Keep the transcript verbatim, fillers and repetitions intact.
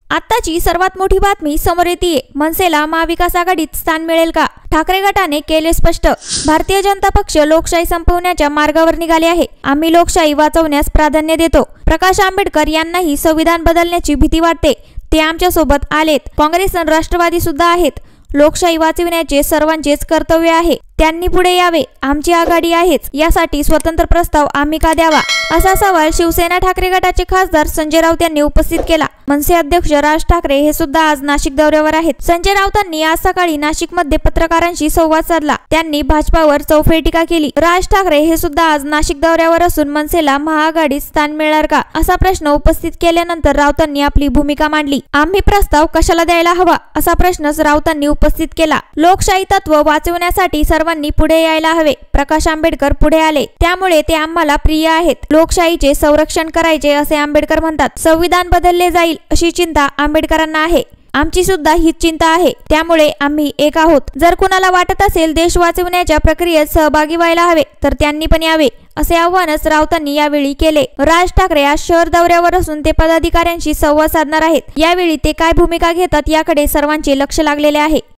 आताची सर्वात मोठी बातमी समोर येते। मनसेला महाविकास आघाडीत स्थान मिळेल का? ठाकरे गटाने केले स्पष्ट। भारतीय जनता पक्ष लोकशाही संपवण्याच्या मार्गावर निघाले आहे। आम्ही लोकशाही वाचवण्यास प्राधान्य देतो। प्रकाश आंबेडकर यांनाही संविधान बदलण्याची भीती वाटते, ते आमच्या सोबत आलेत। काँग्रेस आणि राष्ट्रवादी सुद्धा आहेत। लोकशाही वाचविण्याचे सर्वांचेच कर्तव्य आहे, त्यांनी पुढे यावे। आमची आघाडी आहेच, यासाठी स्वतंत्र प्रस्ताव आम्ही का द्यावा, असा सवाल शिवसेना ठाकरे गटाचे खासदार संजय राऊत यांनी उपस्थित केला। मनसे अध्यक्ष राज ठाकरे हे सुद्धा आज नाशिक दौऱ्यावर आहेत। संजय राऊतांनी आज सकाळी नाशिकमध्ये पत्रकारांशी संवाद साधला। त्यांनी भाजपावर चौफेर टीका केली। राज ठाकरे हे सुद्धा आज नाशिक दौऱ्यावर असून मनसेला महाआघाडीत स्थान मिळणार का, असा प्रश्न उपस्थित केल्यानंतर राऊतांनी आपली भूमिका मांडली। आम्ही प्रस्ताव कशाला द्यायला हवा, असा प्रश्नच राऊतांनी उपस्थित केला। लोकशाही तत्व वाचवण्यासाठी सर्वांनी पुढे यायला हवे। प्रकाश आंबेडकर पुढे आले, त्यामुळे ते आम्हाला प्रिय आहेत। लोकशाहीचे संरक्षण करायचे असे आंबेडकर म्हणतात। संविधान बदलले जाईल अशी चिंता आंबेडकरांना आहे, आमची सुद्धा ही चिंता आहे, त्यामुळे आम्ही एक आहोत। जर कुणाला वाटत असेल देश वाचवण्याच्या प्रक्रियेत सहभागी व्हायला हवे, तर त्यांनी पण यावे, असे आवाहनच राऊतांनी यावेळी केले। राज ठाकरे आज शहर दौऱ्यावर असून ते पदाधिकाऱ्यांशी संवाद साधणार आहेत। यावेळी ते काय भूमिका घेतात याकडे सर्वांचे लक्ष लागलेले आहे।